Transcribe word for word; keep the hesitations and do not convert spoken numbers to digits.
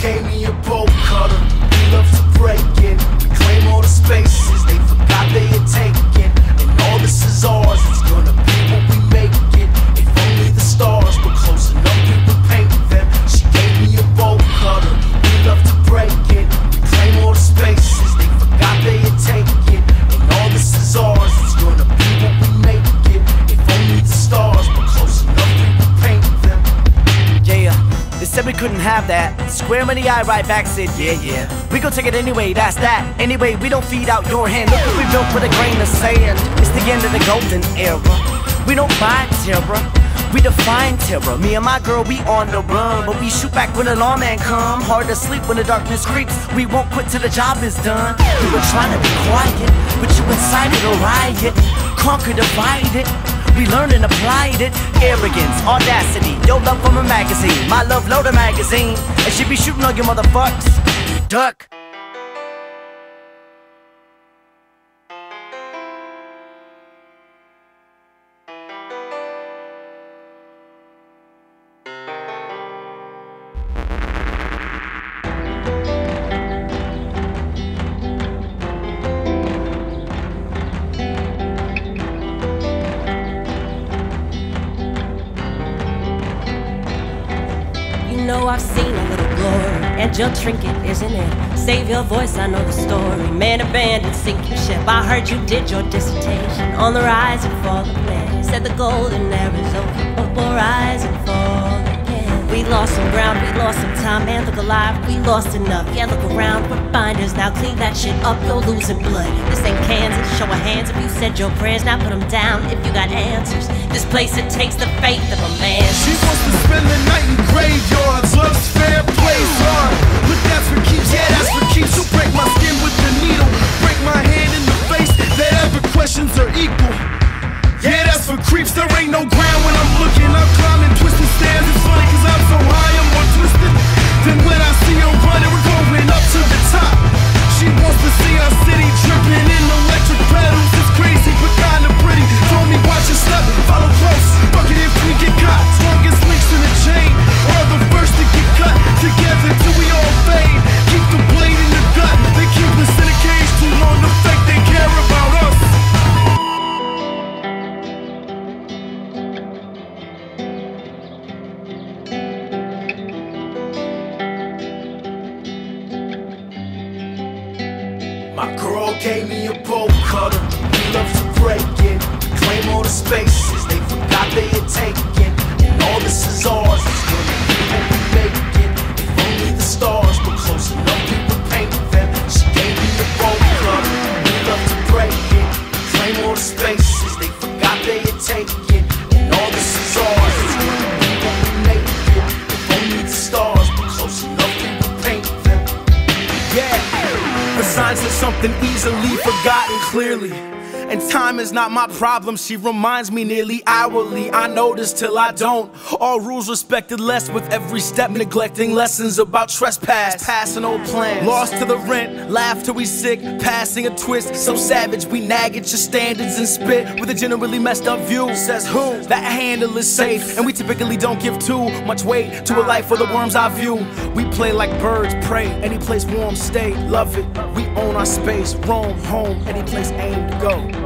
gave me a bolt cutter. We love to break it. We claim all the spaces they forgot they had taken. And all this is ours. It's gonna be what we make it. If only the stars were close enough, we would paint them. She gave me a bolt cutter. We love to break it. We claim all the spaces they forgot they had taken. And all this is ours. It's gonna be what we make it. If only the stars were close enough, we would paint them. Yeah, they said we couldn't have that. Square in the eye, right back, said yeah, yeah. We gon' take it anyway, that's that. Anyway, we don't feed out your hand. Look what we built with a grain of sand. It's the end of the golden era. We don't find terror, we define terror. Me and my girl, we on the run, but we shoot back when the lawman come. Hard to sleep when the darkness creeps. We won't quit till the job is done. We were trying to be quiet, but you incited a riot. Conquer, divide it. We learned and applied it. Arrogance, audacity, your love from a magazine. My love loader magazine. And she be shooting on your motherfucks. Duck. You know I've seen a little glory, and your trinket, isn't it? Save your voice, I know the story. Man abandoned, sinking ship. I heard you did your dissertation on the rise and fall of man. Said the golden era is over, but we'll rise and fall again. We lost some ground, we lost some time, man, look alive, we lost enough. Yeah, look around, we're binders, now clean that shit up, you're losing blood. This ain't Kansas, show of hands if you said your prayers, now put them down if you got answers. This place, it takes the faith of a man. She wants to spend the night in graveyards, loves fair play hard. But that's for keeps, yeah, that's for keeps. She'll break my skin with the needle, break my hand in the face, that ever questions are equal. Yeah, that's for creeps, there ain't no ground when I'm looking. I'm climbing twisted stairs, it's funny cause I'm so high, I'm more twisted. Then when I see her running, we're going up to the top. She wants to see our city dripping in electric pedals. It's crazy but kinda pretty. Told me watch your step, follow close. Fuck it if we get caught. Strongest links in the chain, or the first to get cut. Together till we all fade. Keep the blade in the gut. They keep us in a cage too long to fake they care about us. My girl gave me a bolt cutter. We love to break it. We claim all the spaces they forgot they had taken. And all this is ours. It's gonna be what we make it. If only the stars were close enough, we would paint them. She gave me a bolt cutter. We love to break it. We claim all the spaces they forgot they had taken. And all this is ours. It's gonna be what we make it. If only the stars were close enough, we would paint them. Yeah. Her signs are something easily forgotten clearly. And time is not my problem, she reminds me nearly hourly. I notice till I don't. All rules respected less with every step, neglecting lessons about trespass. Passing old plans, lost to the rent, laugh till we sick, passing a twist. So savage, we nag at your standards and spit with a generally messed up view. Says who? That handle is safe, and we typically don't give too much weight to a life for the worms I view. We play like birds, pray, any place warm, stay, love it. We own our space, roam home, any place aim to go.